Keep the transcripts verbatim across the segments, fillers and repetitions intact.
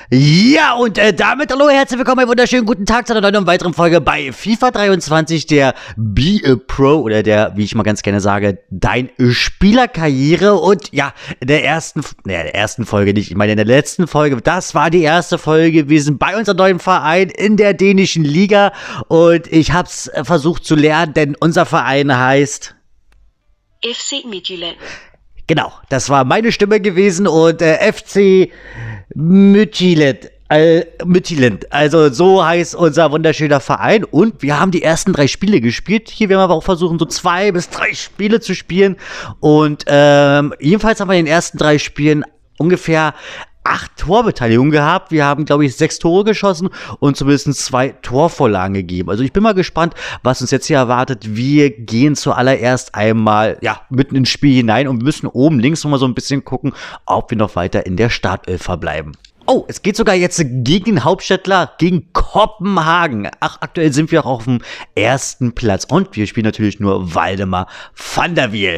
Ja, und äh, damit hallo, herzlich willkommen, einen wunderschönen guten Tag zu einer neuen und weiteren Folge bei FIFA dreiundzwanzig, der Be a Pro oder der, wie ich mal ganz gerne sage, dein Spielerkarriere. Und ja, in der ersten, naja, in der ersten Folge nicht, ich meine in der letzten Folge, das war die erste Folge gewesen bei unserem neuen Verein in der dänischen Liga. Und ich hab's versucht zu lernen, denn unser Verein heißt F C Midtjylland. Genau, das war meine Stimme gewesen und äh, F C Midtjylland, äh, Midtjylland, also so heißt unser wunderschöner Verein und wir haben die ersten drei Spiele gespielt. Hier werden wir aber auch versuchen, so zwei bis drei Spiele zu spielen und ähm, jedenfalls haben wir in den ersten drei Spielen ungefähr acht Torbeteiligungen gehabt. Wir haben, glaube ich, sechs Tore geschossen und zumindest zwei Torvorlagen gegeben. Also ich bin mal gespannt, was uns jetzt hier erwartet. Wir gehen zuallererst einmal, ja, mitten ins Spiel hinein und müssen oben links noch mal so ein bisschen gucken, ob wir noch weiter in der Startelf verbleiben. Oh, es geht sogar jetzt gegen den Hauptstädtler, gegen Kopenhagen. Ach, aktuell sind wir auch auf dem ersten Platz. Und wir spielen natürlich nur Waldemar van der Wiel.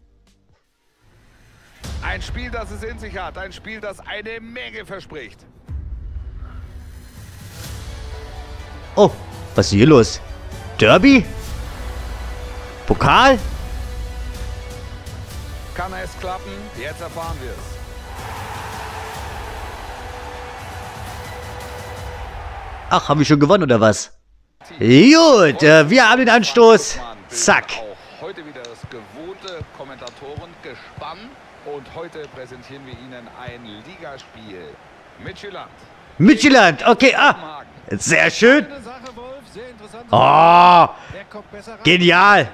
Ein Spiel, das es in sich hat. Ein Spiel, das eine Menge verspricht. Oh, was ist hier los? Derby? Pokal? Kann es klappen? Jetzt erfahren wir es. Ach, haben wir schon gewonnen oder was? Gut, äh, wir haben den Anstoß. Zack. Auch heute wieder das gewohnte Kommentatorengespann. Und heute präsentieren wir Ihnen ein Ligaspiel. Midtjylland. Midtjylland, okay, ah. Sehr schön. Oh, genial.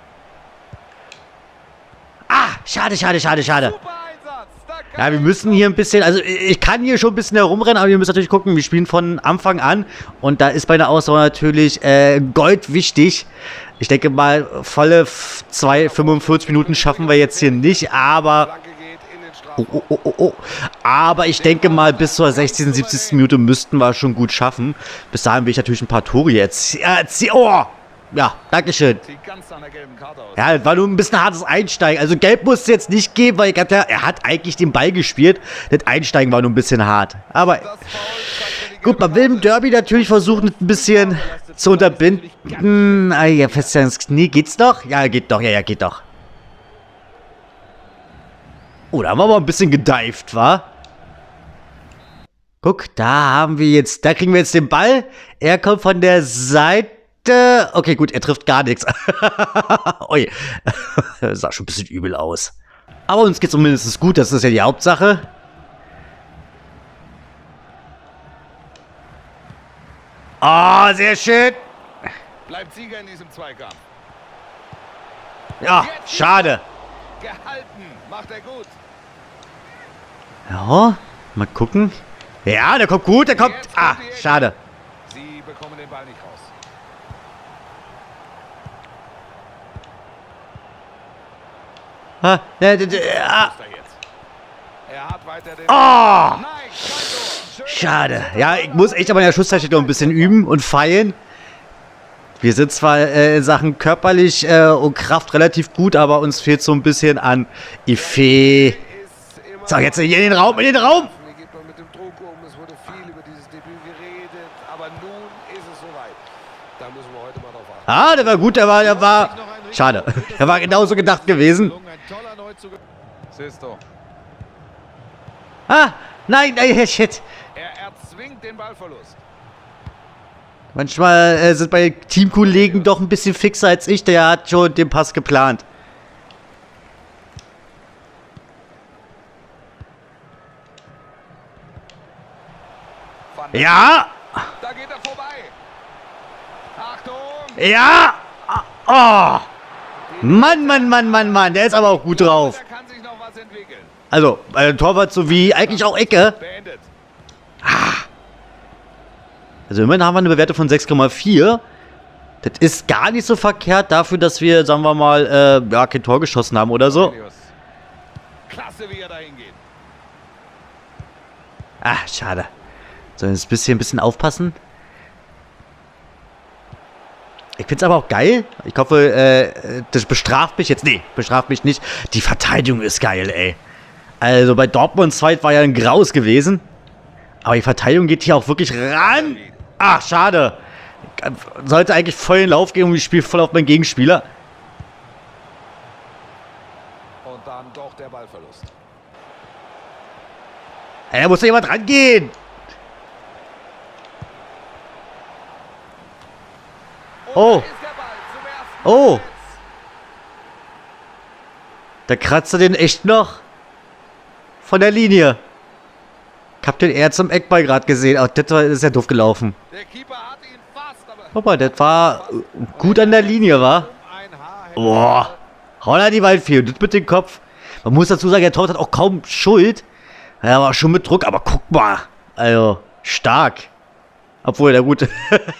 Ah, schade, schade, schade, schade. Ja, wir müssen hier ein bisschen, also ich kann hier schon ein bisschen herumrennen, aber wir müssen natürlich gucken, wir spielen von Anfang an. Und da ist bei der Ausdauer natürlich äh, Gold wichtig. Ich denke mal, volle zwei, fünfundvierzig Minuten schaffen wir jetzt hier nicht, aber... Oh, oh, oh, oh, oh. Aber ich denke mal, bis zur sechzigsten, siebzigsten Minute müssten wir schon gut schaffen. Bis dahin will ich natürlich ein paar Tore jetzt... Äh, oh! Ja, dankeschön. Ja, war nur ein bisschen hartes Einsteigen. Also gelb musste jetzt nicht geben, weil ich hatte, er hat eigentlich den Ball gespielt. Das Einsteigen war nur ein bisschen hart. Aber gut, man will im Derby natürlich versuchen, ein bisschen zu unterbinden. Ah, ja, fest ans Knie. Geht's doch? Ja, geht doch. Ja, ja, geht doch. Oh, da haben wir aber ein bisschen gedived, wa? Guck, da haben wir jetzt, da kriegen wir jetzt den Ball. Er kommt von der Seite. Okay, gut, er trifft gar nichts. Ui, das sah schon ein bisschen übel aus. Aber uns geht es zumindest gut, das ist ja die Hauptsache. Oh, sehr schön. Bleibt Sieger in diesem Zweikampf. Ja, schade. Gehalten, macht er gut. Ja, mal gucken. Ja, der kommt gut, der kommt... Ah, schade. Sie bekommen den Ball nicht raus. Ah, äh, äh, ah. Er hat weiter den Oh! Nein, kein Tor. Schade. Ja, ich muss echt aber in der Schusstechnik noch ein bisschen üben und feilen. Wir sind zwar äh, in Sachen körperlich äh, und Kraft relativ gut, aber uns fehlt so ein bisschen an Effet. So, jetzt in den Raum, in den Raum! Wie geht man mit dem Druck um? Es wurde viel über dieses Debüt geredet, aber nun ist es soweit. Da müssen wir heute mal drauf achten. Ah, der war gut, der war, der war... Schade, der war genauso gedacht gewesen. Sisto. Ah, nein, nein, shit. Er erzwingt den Ballverlust. Manchmal äh, sind meine Teamkollegen doch ein bisschen fixer als ich. Der hat schon den Pass geplant. Ja! Da geht er vorbei. Achtung! Ja! Oh! Mann, Mann, Mann, Mann, Mann. Der ist aber auch gut drauf. Da kann sich noch was entwickeln. Also, bei dem Torwart sowie eigentlich auch Ecke. Beendet. Ah. Also immerhin haben wir eine Bewertung von sechs Komma vier. Das ist gar nicht so verkehrt dafür, dass wir, sagen wir mal, äh, ja, kein Tor geschossen haben oder so. Klasse, wie er dahin geht. Ah, schade. So, jetzt ein bisschen, ein bisschen aufpassen. Ich finde es aber auch geil. Ich hoffe, äh, das bestraft mich jetzt. Nee, bestraft mich nicht. Die Verteidigung ist geil, ey. Also bei Dortmund zwei war ja ein Graus gewesen. Aber die Verteidigung geht hier auch wirklich ran. Ach, schade. Sollte eigentlich voll in den Lauf gehen und ich spiele voll auf meinen Gegenspieler. Und dann doch der Ballverlust. Ey, da muss doch jemand rangehen. Oh. Oh. Da kratzt er den echt noch von der Linie. Ich hab den eher zum Eckball gerade gesehen. Oh, das war, ist ja doof gelaufen. Der Keeper hat ihn fast, aber Guck mal, das war gut an der Linie, wa? Boah. Holla die Waldfee. Das mit dem Kopf. Man muss dazu sagen, der Torwart hat auch kaum Schuld. Er war schon mit Druck, aber guck mal. Also, stark. Obwohl, der gute.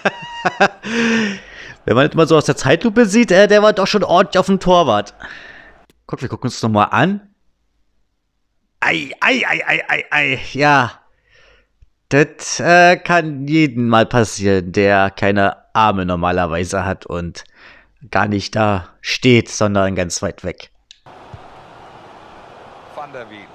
Wenn man das mal so aus der Zeitlupe sieht, äh, der war doch schon ordentlich auf dem Torwart. Guck, wir gucken uns das nochmal an. Ei, ei, ei, ei, ei, ei. Ja. Das äh, kann jedem mal passieren, der keine Arme normalerweise hat und gar nicht da steht, sondern ganz weit weg. Van der Wiel.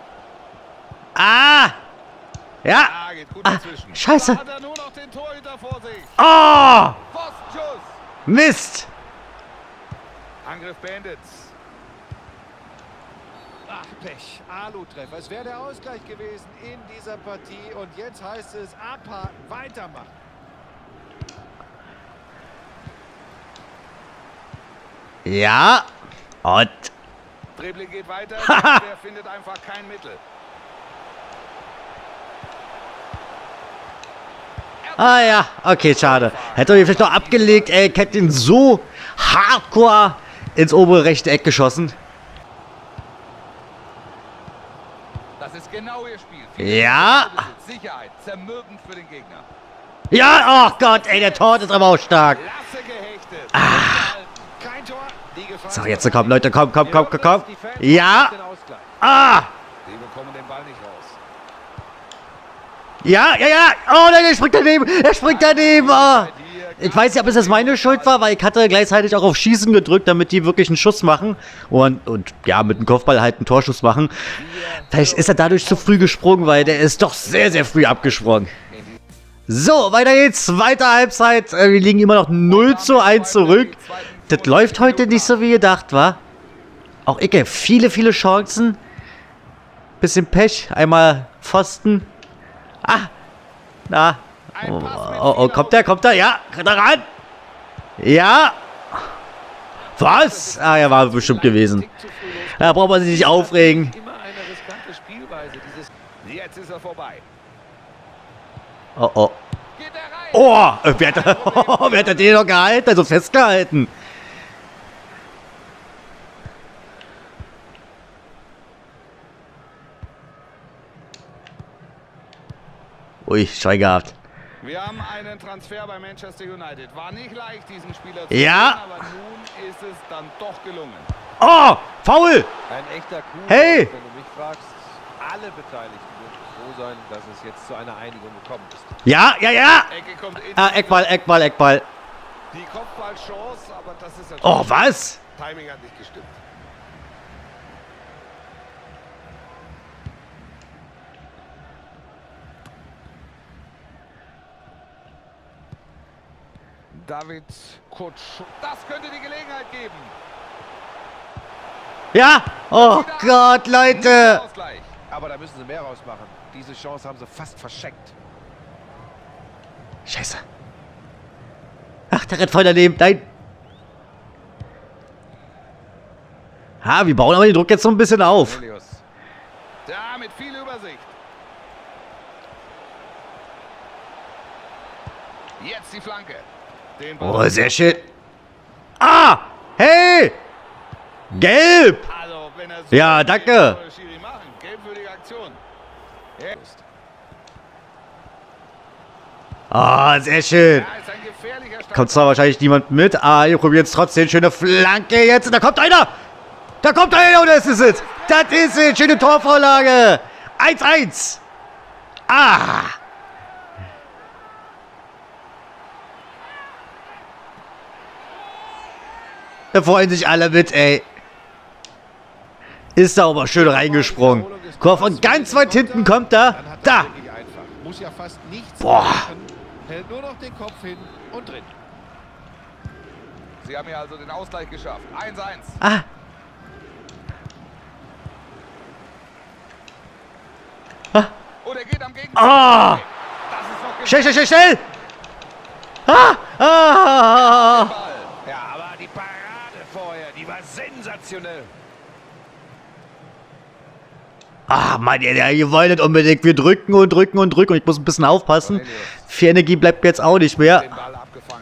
Ah! Ja! Ah, geht gut Ah, dazwischen. scheiße! Da hat er nur noch den Torhüter vor sich. Oh! Pfostenschuss. Mist! Angriff beendet. Ach, Pech. Alu-Treffer. Es wäre der Ausgleich gewesen in dieser Partie. Und jetzt heißt es abhaken, weitermachen. Ja! Und... Dribbling geht weiter. Haha. Der findet einfach kein Mittel. Ah ja, okay, schade. Hätte er vielleicht noch abgelegt, ey. Ich hätte ihn so hardcore ins obere rechte Eck geschossen. Das ist genau ihr Spiel. Viele Ja! Sicherheit, zermürbend für den Gegner. Ja, oh Gott, ey, der Tor ist aber auch stark. Klasse gehechtet. Kein Tor. Die Gefahr. So, jetzt komm, Leute, komm, komm, komm, komm, komm. Ja! Ah! Die bekommen den Ball nicht raus. Ja, ja, ja! Oh nein, er springt daneben! Er springt daneben! Oh. Ich weiß nicht, ob es jetzt meine Schuld war, weil ich hatte gleichzeitig auch auf Schießen gedrückt, damit die wirklich einen Schuss machen. Und, und ja, mit dem Kopfball halt einen Torschuss machen. Vielleicht ist er dadurch zu früh gesprungen, weil der ist doch sehr, sehr früh abgesprungen. So, weiter geht's. Zweite Halbzeit. Äh, Wir liegen immer noch null zu eins zurück. Das läuft heute nicht so wie gedacht, wa? Auch Icke, viele, viele Chancen. Bisschen Pech. Einmal Pfosten. Ah! Na. Oh, oh, oh, kommt der, kommt der? Ja, kommt er ran? Ja! Was? Ah, er war bestimmt gewesen. Da braucht man sich nicht aufregen. Immer eine riskante Spielweise. Dieses Jetzt ist er vorbei. Oh, oh. Geht er rein? Oh! Wer hat, wer hat den noch gehalten? Also festgehalten. Ui, Schei gehabt. Wir haben einen Transfer bei Manchester United. War nicht leicht, diesen Spieler zu Ja. finden, aber nun ist es dann doch gelungen. Oh! Faul! ein echter Coup. Hey! Wenn du mich fragst, alle Beteiligten dürfen froh sein, dass es jetzt zu einer Einigung gekommen ist. Ja, ja, ja! Ecke kommt in. Ah, Eckball, Eckball, Eckball. Die Kopfballchance, aber das ist natürlich. Oh, was? Timing hat nicht gestimmt. David Kutsch. Das könnte die Gelegenheit geben. Ja! Oh Gott, Leute! Ausgleich. Aber da müssen sie mehr rausmachen. Diese Chance haben sie fast verschenkt. Scheiße. Ach, der rennt voll daneben. Nein. Ha, wir bauen aber den Druck jetzt so ein bisschen auf. Cornelius. Da mit viel Übersicht. Jetzt die Flanke. Den Ball- Oh, sehr schön. Ah! Hey! Gelb! Also, wenn er so Ja, danke. soll Schiri machen. Gelb für die Aktion. Ja. Ah, sehr schön. Ja, ist ein gefährlicher Start. Kommt zwar wahrscheinlich niemand mit, aber wir probieren jetzt trotzdem. Schöne Flanke jetzt. Und da kommt einer! Da kommt einer und das ist es. Das ist es. Schöne Torvorlage. eins eins. Ah! Da freuen sich alle mit, ey. Ist da aber schön reingesprungen. Guck mal, von ganz weit hinten kommt er. Dann hat Da. das wirklich einfach. Muss ja fast nichts Boah. machen. Hält nur noch den Kopf hin und drin. Sie haben ja also den Ausgleich geschafft. eins eins. Ah. Ah. Oh, der geht am Gegner. Ah. Das ist noch Schnell, schnell, schnell, schnell. Ah. Ah. Ball. Ja, aber die Parade vorher, die war sensationell. Ah, Mann, ihr, ihr wollt nicht unbedingt. Wir drücken und drücken und drücken. Und ich muss ein bisschen aufpassen. Viel Energie bleibt mir jetzt auch nicht mehr. Den Ball abgefangen.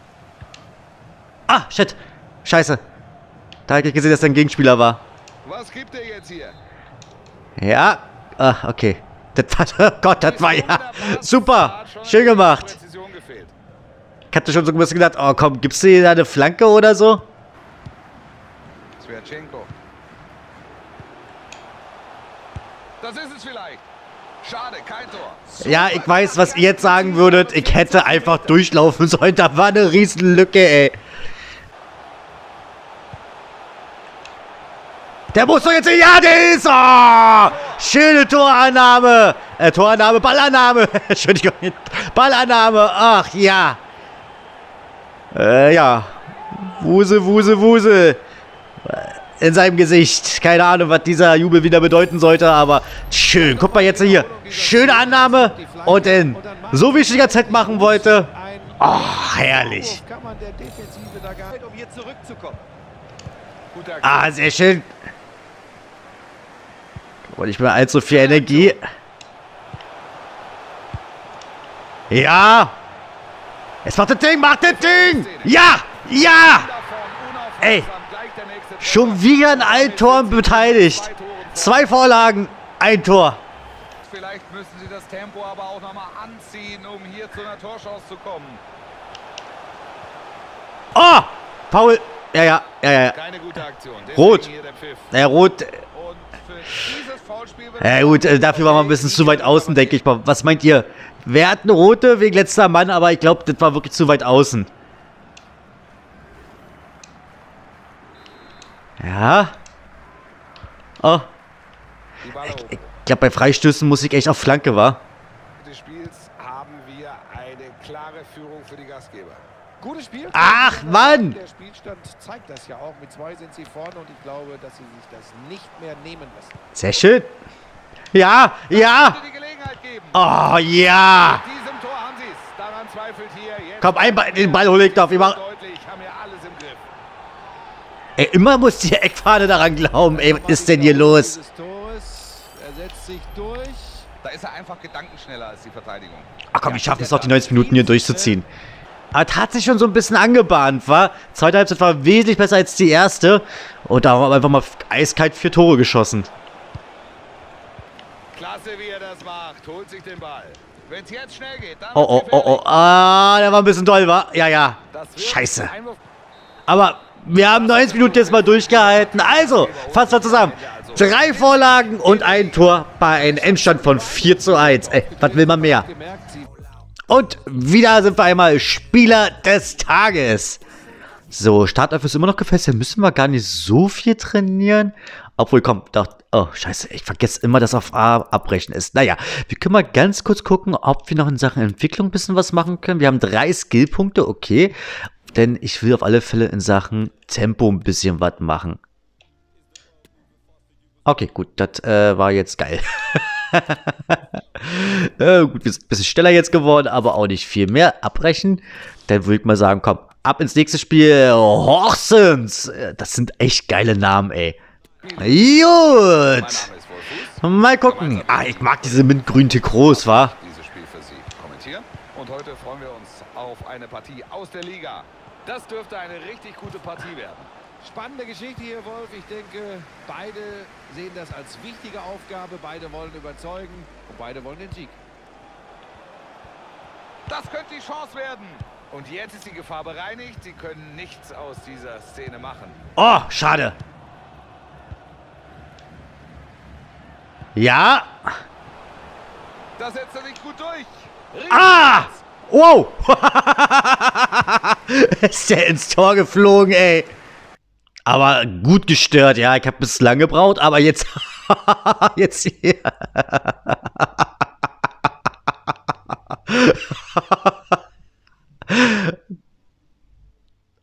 Ah, shit. Scheiße. Da hätte ich gesehen, dass da ein Gegenspieler war. Was gibt er jetzt hier? Ja. Ah, okay. Das war, oh Gott, das war ja super. Schön gemacht. Präzision gefehlt. Ich hatte schon so ein bisschen gedacht, oh komm, gibst du hier eine Flanke oder so? Sverchenko. Das ist es vielleicht. Schade, kein Tor. Ja, ich weiß, was ihr jetzt sagen würdet. Ich hätte einfach durchlaufen sollen. Da war eine riesen Lücke, ey. Der muss doch jetzt... Ja, der ist... Oh, schöne Torannahme. Äh, Torannahme, Ballannahme. Entschuldigung. Ballannahme. Ach, ja. Äh, ja. Wuse, Wuse, Wuse. In seinem Gesicht. Keine Ahnung, was dieser Jubel wieder bedeuten sollte, aber schön. Guck mal jetzt hier. Schöne Annahme. Und dann, so wie ich die ganze Zeit machen wollte. Oh, herrlich. Kann man der Defensive da gar nicht, um hier zurückzukommen. Guter Aktion. Ah, sehr schön. Und nicht mehr allzu viel Energie. Ja. Es macht das Ding, macht das Ding. Ja, ja. Ey. Schon wieder ein Eigentor beteiligt. Zwei Vorlagen, ein Tor. Vielleicht müssen sie das Tempo aber auch nochmal anziehen, um hier zu einer Torchance zu kommen. Oh, Paul. Ja, ja, ja, ja. Keine gute Aktion. Deswegen Rot. hier der Pfiff. Ja, rot. Und für dieses Foulspiel wird Ja gut, äh, dafür war man ein bisschen zu weit außen, denke ich mal. Was meint ihr? Wer hat eine rote wegen letzter Mann, aber ich glaube, das war wirklich zu weit außen. Ja. Oh. die Ball Ich, hoch. ich glaube, bei Freistößen muss ich echt auf Flanke, war. Des Spiels haben wir eine klare Führung für die Gastgeber. Gutes Spiel. Ach, Mann! Der Spielstand zeigt das ja auch. Mit zwei sind sie vorne und ich glaube, dass sie sich das nicht mehr nehmen lassen. Sehr schön. Ja, ja. Die Gelegenheit geben. Oh, ja. Mit diesem Tor haben sie es. Daran zweifelt hier jetzt. Komm, ein Ball, den Ball hole ich doch. Wir machen. Deutlich, haben ja alles im Griff. Ey, immer muss die Eckfahne daran glauben. Ey, was ist denn hier los? Dieses Tores, er setzt sich durch. Da ist er einfach gedankenschneller als die Verteidigung. Ach komm, ich schaffe es doch, die neunzig Minuten hier durchzuziehen. Aber es hat sich schon so ein bisschen angebahnt, war. Zweite Halbzeit war wesentlich besser als die erste. Und da haben wir einfach mal eiskalt vier Tore geschossen. Klasse, wie er das macht. Holt sich den Ball. Wenn es jetzt schnell geht, dann Oh, oh, oh, oh. Ah, der war ein bisschen doll, war. Ja, ja. Scheiße. Einwurf. Aber wir haben neunzig Minuten jetzt mal durchgehalten. Also, fassen wir zusammen. Drei Vorlagen und ein Tor bei einem Endstand von vier zu eins. Ey, was will man mehr? Gemerkt, sie Und wieder sind wir einmal Spieler des Tages. So, Startelf ist immer noch gefestigt. Müssen wir gar nicht so viel trainieren. Obwohl, komm, doch. Oh, scheiße, ich vergesse immer, dass auf A abbrechen ist. Naja, wir können mal ganz kurz gucken, ob wir noch in Sachen Entwicklung ein bisschen was machen können. Wir haben drei Skillpunkte, okay. Denn ich will auf alle Fälle in Sachen Tempo ein bisschen was machen. Okay, gut, das äh, war jetzt geil. äh, gut, wir sind ein bisschen schneller jetzt geworden, aber auch nicht viel mehr. Abbrechen. Dann würde ich mal sagen, komm, ab ins nächste Spiel. Horsens. Das sind echt geile Namen, ey. Gut. Mein Name ist Wolfuß. Mal gucken. Ah, ich mag diese mintgrünen Trikots, wa? Dieses Spiel für Sie kommentieren. Und heute freuen wir uns auf eine Partie aus der Liga. Das dürfte eine richtig gute Partie werden. Spannende Geschichte hier, Wolf. Ich denke, beide sehen das als wichtige Aufgabe. Beide wollen überzeugen und beide wollen den Sieg. Das könnte die Chance werden. Und jetzt ist die Gefahr bereinigt. Sie können nichts aus dieser Szene machen. Oh, schade. Ja. Das setzt er sich gut durch. Richtig. Ah! Wow! Ist der ins Tor geflogen, ey. Aber gut gestört, ja. Ich habe bislang gebraucht, aber jetzt... jetzt hier.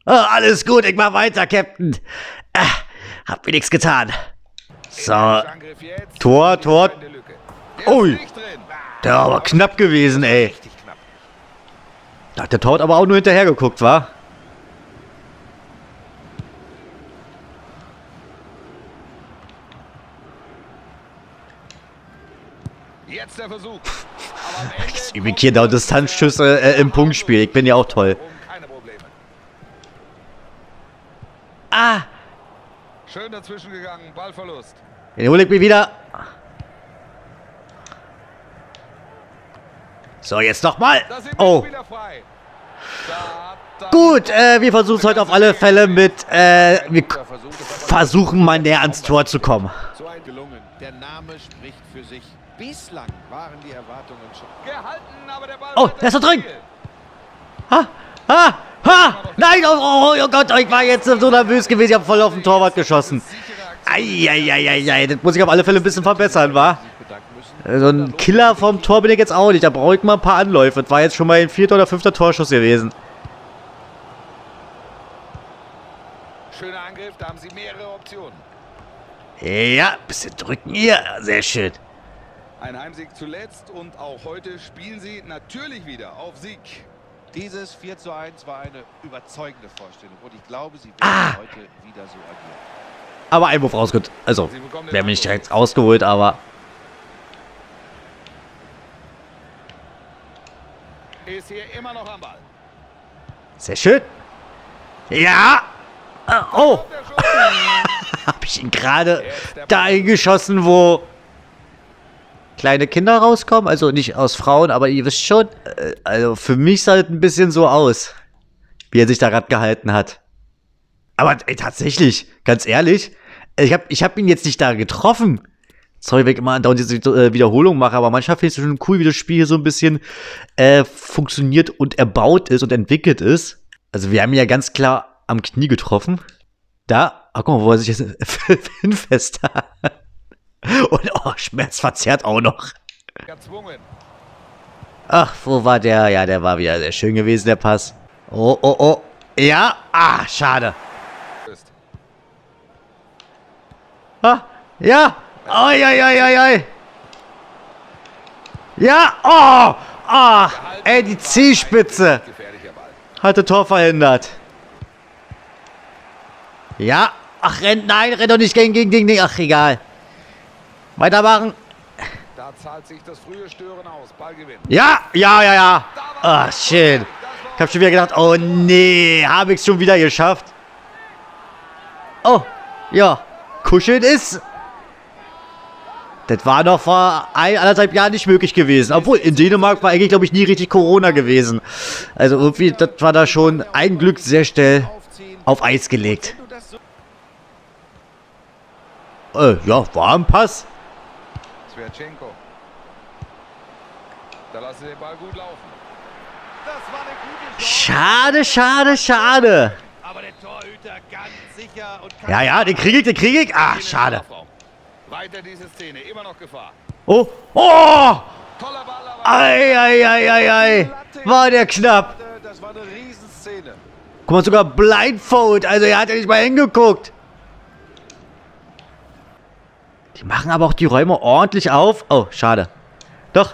Oh, alles gut, ich mach weiter, Captain. Äh, hab mir nichts getan. So. Tor, Tor. Ui. Der war aber knapp gewesen, ey. Da hat der Tor aber auch nur hinterher geguckt, wa? Jetzt der Versuch. Das übe ich hier da Distanzschüsse äh, im Punktspiel. Ich bin ja auch toll. Keine Probleme. Ah! Schön dazwischen gegangen, Ballverlust. Den hole ich mir wieder. So, jetzt nochmal. Da sind wir Oh. wieder frei. Da, da, Gut, äh, wir versuchen es heute auf alle Fälle mit, äh, wir k- versuchen mal näher ans Tor zu kommen. So ein gelungen. Der Name spricht für sich. Bislang waren die Erwartungen schon. gehalten, aber der Ball Oh, bleibt der ist im da drin. Spiel. Ha! Ha! Ha! Nein! Oh, oh, oh Gott, ich war jetzt so nervös gewesen. Ich habe voll auf den Torwart geschossen. Eieieiei, das muss ich auf alle Fälle ein bisschen verbessern, wa? So ein Killer vom Tor bin ich jetzt auch nicht. Da brauche ich mal ein paar Anläufe. Das war jetzt schon mal ein vierter oder fünfter Torschuss gewesen. Schöner Angriff, da haben sie mehrere Optionen. Ja, bisschen drücken hier. Sehr schön. Ein Heimsieg zuletzt und auch heute spielen sie natürlich wieder auf Sieg. Dieses vier zu eins war eine überzeugende Vorstellung und ich glaube, sie werden Ah. heute wieder so agieren. Aber Einwurf rausgeholt. Also, wäre mir nicht direkt ausgeholt, aber... Ist hier immer noch am Ball. Sehr schön. Ja. Äh, oh. Der Schuss. Habe ich ihn gerade dahin geschossen, wo kleine Kinder rauskommen. Also nicht aus Frauen, aber ihr wisst schon. Äh, also für mich sah es ein bisschen so aus, wie er sich da gerade gehalten hat. Aber ey, tatsächlich, ganz ehrlich, ich habe ich hab ihn jetzt nicht da getroffen. Sorry, wenn ich immer andauernd diese äh, Wiederholung mache, aber manchmal finde ich es schon cool, wie das Spiel hier so ein bisschen äh, funktioniert und erbaut ist und entwickelt ist. Also wir haben ihn ja ganz klar am Knie getroffen. Da, ach guck mal, wo er sich jetzt hinfest hat. Und oh, schmerzverzerrt auch noch. Gezwungen. Ach, wo war der? Ja, der war wieder sehr schön gewesen, der Pass. Oh, oh, oh. Ja, ah, schade. Ah, ja. Oi, oi, oi, oi, oi. Ja, oh, ah, ey, die Zielspitze Gefährlicher Ball. hatte Tor verhindert. Ja, ach, rennt, nein, rennt doch nicht gegen, gegen, gegen, gegen, ach, egal. Weitermachen. Da zahlt sich das frühe Stören aus. Ballgewinn. Ja, ja, ja, ja. Ah, schön. Ich hab schon wieder gedacht, oh nee, habe ich es schon wieder geschafft. Oh, ja, kuscheln ist... Das war noch vor ein, anderthalb Jahren nicht möglich gewesen. Obwohl, in Dänemark war eigentlich, glaube ich, nie richtig Corona gewesen. Also irgendwie, das war da schon ein Glück sehr schnell auf Eis gelegt. Äh, ja, war ein Pass. Sverchenko. Da lassen sie den Ball gut laufen. Das war eine gute Chance. Schade, schade, schade. Aber der Torhüter ganz sicher und kann Ja, ja, den kriege ich, den kriege ich. Ah, schade. Weiter diese Szene, immer noch Gefahr. Oh, oh! Toller Ball, aber Ei, ei, ei, ei, ei. War der knapp. Das war eine Riesenszene. Guck mal, sogar Blindfold. Also er hat ja nicht mal hingeguckt. Die machen aber auch die Räume ordentlich auf. Oh, schade. Doch.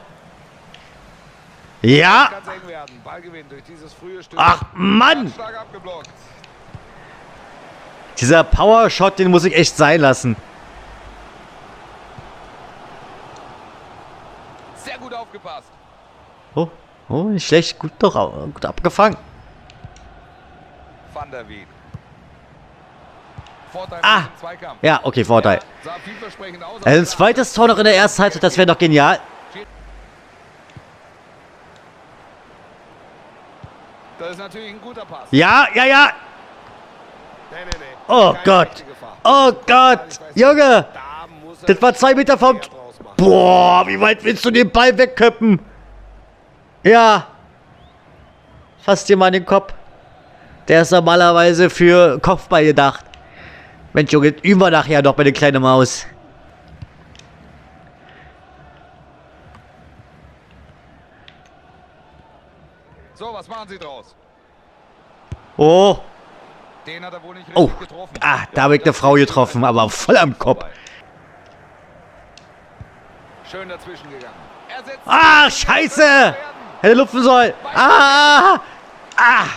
Ja. ganz eng werden. Ballgewinn durch dieses frühe Stück. Ach, Mann. Stark abgeblockt. Dieser Power-Shot, den muss ich echt sein lassen. Sehr gut aufgepasst. Oh, oh, nicht schlecht. Gut, doch, au- gut abgefangen. Van der Wied. Vorteil Ah. im Zweikampf. Ja, okay, Vorteil. Ja, sah vielversprechend aus. Also ein zweites Tor noch in der ersten Halbzeit, das wäre doch genial. Das ist natürlich ein guter Pass. Ja, ja, ja. Nee, nee, nee. Oh Keine Gott. echte Gefahr. Oh Gott. Junge. Da muss er Das war zwei Meter vom... mehr draus machen. Boah, wie weit willst du den Ball wegköppen? Ja. Fass dir mal in den Kopf. Der ist normalerweise für Kopfball gedacht. Mensch, Junge, üben wir nachher noch bei der kleinen Maus. So, was machen sie draus? Oh. Den hat er wohl nicht Oh, richtig getroffen. ah, da habe ich eine Frau getroffen, aber voll am Kopf. Schön dazwischen gegangen. Er setzt Ah, scheiße! Hätte lupfen sollen. Ah! Ah!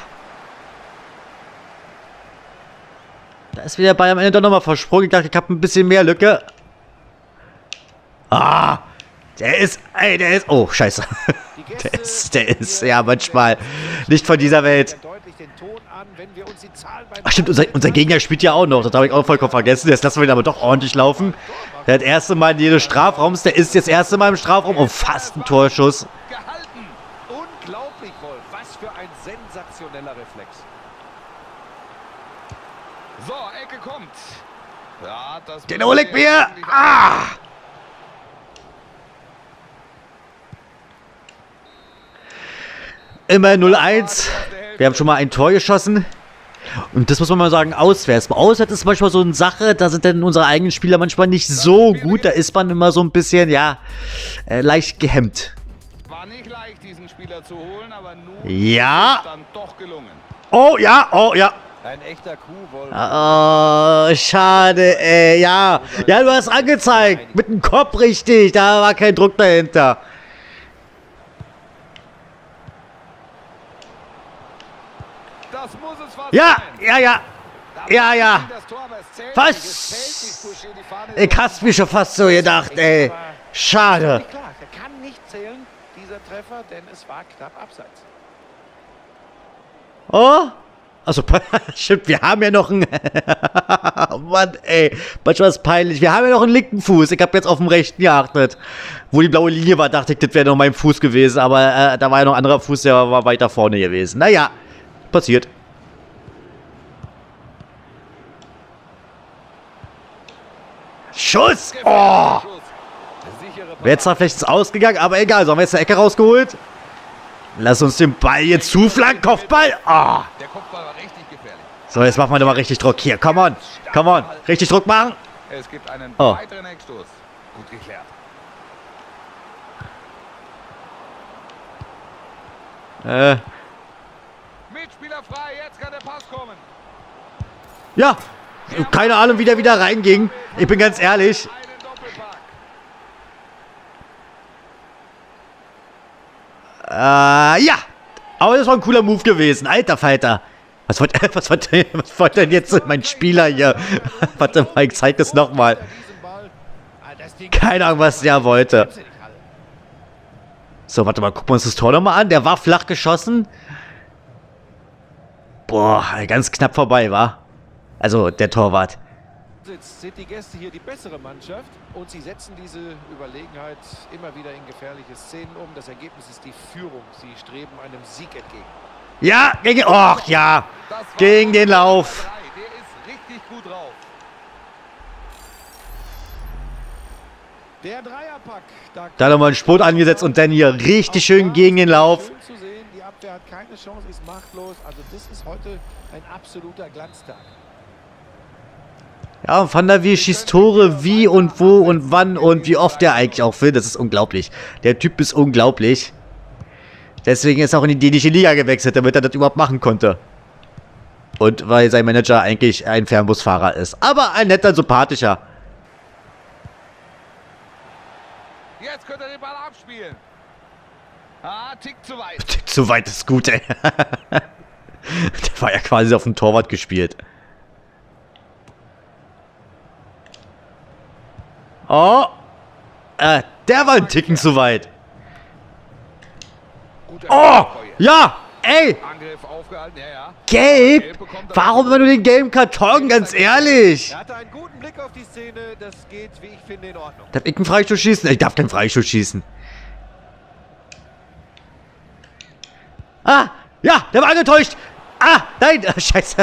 Da ist wieder Ball am Ende doch nochmal versprungen. Ich dachte, ich habe ein bisschen mehr Lücke. Ah! Der ist, ey, der ist, oh, scheiße. Der ist, der ist, ja, manchmal nicht von dieser Welt. Ach stimmt, unser, unser Gegner spielt ja auch noch. Das habe ich auch vollkommen vergessen. Jetzt lassen wir ihn aber doch ordentlich laufen. Der hat das erste Mal in jedes Strafraums. Der ist jetzt das erste Mal im Strafraum. Oh, fast ein Torschuss. Gehalten. Unglaublich, Wolf. Was für ein sensationeller Reflex. So, Ecke kommt. Ja, das Den hol ich mir. Ah! Immer null eins. Wir haben schon mal ein Tor geschossen. Und das muss man mal sagen, auswärts. Auswärts ist manchmal so eine Sache, da sind dann unsere eigenen Spieler manchmal nicht so gut. Da ist man immer so ein bisschen, ja, äh, leicht gehemmt. War nicht leicht, diesen Spieler zu holen, aber nun Ja. ist es dann doch gelungen. Oh, ja, oh, ja. Ein echter Kuh, Wolf. Oh, schade, ey, ja. Ja, du hast angezeigt. Mit dem Kopf richtig. Da war kein Druck dahinter. Das muss es fast Ja, sein. ja, ja. Ja, ja. Das Tor, aber es zählt Was? nicht, es zählt nicht, Boucher, die Fahne ist Ich hab's mir schon fast so gedacht, ey. Schade. Klar, der kann nicht zählen, dieser Treffer, denn es war knapp abseits. Oh? Also, stimmt, wir haben ja noch einen... Oh Mann, ey. Manchmal ist es peinlich. Wir haben ja noch einen linken Fuß. Ich habe jetzt auf dem rechten geachtet. Wo die blaue Linie war, dachte ich, das wäre noch mein Fuß gewesen. Aber äh, da war ja noch ein anderer Fuß, der war weiter vorne gewesen. Naja, passiert. Schuss! Oh! Wäre jetzt zwar vielleicht ins Ausgegangen, aber egal. So haben wir jetzt eine Ecke rausgeholt. Lass uns den Ball jetzt zuflanken. Kopfball! Oh! Der Kopfball war richtig gefährlich. So, jetzt machen wir nochmal richtig Druck. Hier, come on. Come on. Richtig Druck machen. Es gibt einen Oh. weiteren Eckstoß. Gut geklärt. Äh, Mitspieler frei, jetzt kann der Pass kommen. ja. Keine Ahnung, wie der wieder reinging. Ich bin ganz ehrlich. Einen Doppelpack. Äh, ja. Aber das war ein cooler Move gewesen. Alter Falter. Was wollte was wollte, was wollte denn jetzt mein Spieler hier? Warte mal, ich zeig das nochmal. Keine Ahnung, was der wollte. So, warte mal, gucken wir uns das Tor nochmal an. Der war flach geschossen. Boah, ganz knapp vorbei, war. Also, der Torwart. Jetzt sind die Gäste hier die bessere Mannschaft und sie setzen diese Überlegenheit immer wieder in gefährliche Szenen um. Das Ergebnis ist die Führung. Sie streben einem Sieg entgegen. Ja, gegen... Och, ja. Das war Gegen den Lauf. Der ist richtig gut drauf. Der Dreierpack. Da, Da nochmal einen Spurt angesetzt und dann hier richtig schön gegen den Lauf. Schön zu sehen. Die Abwehr hat keine Chance, ist machtlos. Also das ist heute ein absoluter Glanztag. Ja, und Van der Wiel schießt Tore wie und wo und wann und wie oft er eigentlich auch will. Das ist unglaublich. Der Typ ist unglaublich. Deswegen ist er auch in die dänische Liga gewechselt, damit er das überhaupt machen konnte. Und weil sein Manager eigentlich ein Fernbusfahrer ist. Aber ein netter, sympathischer. Jetzt könnte er den Ball abspielen. Ah, Tick zu weit. Zu weit ist gut, ey. Der war ja quasi auf dem Torwart gespielt. Oh. Äh, der war ein Ticken zu weit. Guter Oh. Feuer. Ja. Ey. Angriff aufgehalten, ja, ja. Gelb? Warum immer nur den gelben Karton? Ganz ehrlich. Er hatte einen guten Blick auf die Szene. Das geht, wie ich finde, in Ordnung. Darf ich einen Freistoß schießen? Ich darf keinen Freistoß schießen. Ah, ja, der war angetäuscht. Ah, nein, ah, scheiße.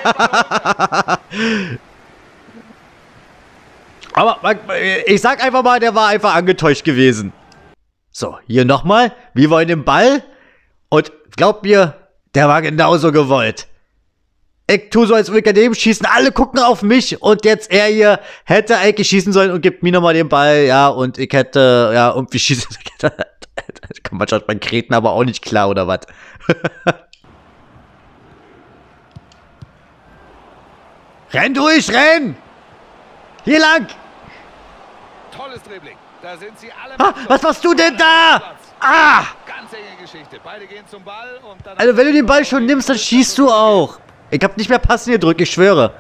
Aber ich sag einfach mal, der war einfach angetäuscht gewesen. So, hier nochmal. Wir wollen den Ball. Und glaubt mir, der war genauso gewollt. Ich tue so, als würde ich daneben schießen. Alle gucken auf mich. Und jetzt er hier hätte eigentlich schießen sollen und gibt mir nochmal den Ball. Ja, und ich hätte, ja, irgendwie schießen. Da kommt manchmal beim Kreten aber auch nicht klar, oder was? Renn durch, renn! Hier lang! Tolles Dribbling. Da sind sie alle. Ah, was machst du denn da? Ah! Ganz enge Geschichte. Beide gehen zum Ball und dann. Also wenn du den Ball schon nimmst, dann schießt du auch. Ich hab nicht mehr passen gedrückt, ich schwöre.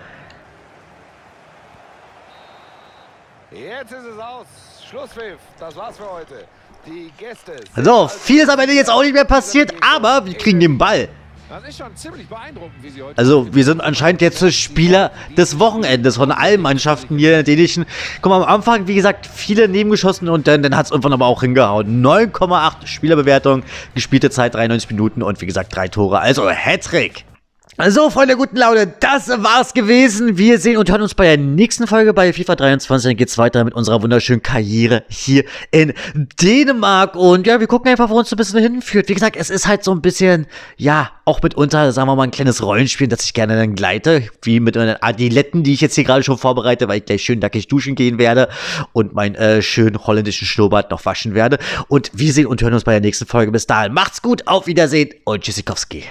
Jetzt ist es aus. Schlusspfiff. Das war's für heute. Die Gäste. So, viel ist am Ende jetzt auch nicht mehr passiert, aber wir kriegen den Ball. Das ist schon ziemlich beeindruckend, wie sie heute... Also, wir sind anscheinend jetzt Spieler des Wochenendes von allen Mannschaften hier in der dänischen. Guck mal, am Anfang, wie gesagt, viele nebengeschossen und dann, dann hat es irgendwann aber auch hingehauen. neun Komma acht Spielerbewertung, gespielte Zeit dreiundneunzig Minuten und wie gesagt, drei Tore. Also, Hattrick. So, Freunde der guten Laune, das war's gewesen. Wir sehen und hören uns bei der nächsten Folge bei FIFA dreiundzwanzig. Dann geht's weiter mit unserer wunderschönen Karriere hier in Dänemark. Und ja, wir gucken einfach, wo uns so ein bisschen hinführt. Wie gesagt, es ist halt so ein bisschen, ja, auch mitunter, sagen wir mal, ein kleines Rollenspiel, das ich gerne dann gleite. Wie mit den Adiletten, die ich jetzt hier gerade schon vorbereite, weil ich gleich schön nackig duschen gehen werde und meinen äh, schönen holländischen Schnurrbart noch waschen werde. Und wir sehen und hören uns bei der nächsten Folge. Bis dahin, macht's gut, auf Wiedersehen und Tschüssikowski.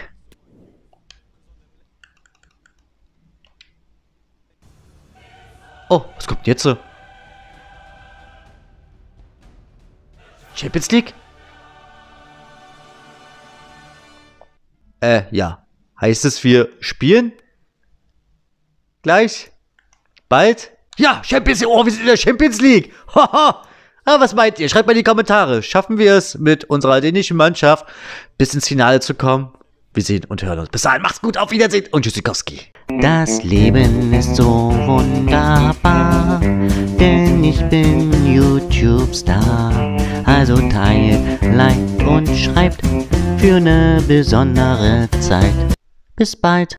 Oh, was kommt jetzt so? Champions League? Äh, ja. Heißt es, wir spielen? Gleich? Bald? Ja, Champions League. Oh, wir sind in der Champions League. Haha. Ah, was meint ihr? Schreibt mal in die Kommentare. Schaffen wir es, mit unserer dänischen Mannschaft bis ins Finale zu kommen? Wir sehen und hören uns. Bis dahin, macht's gut, auf Wiedersehen und Tschüssikowski. Das Leben ist so wunderbar, denn ich bin YouTube-Star. Also teilt, liked und schreibt für eine besondere Zeit. Bis bald.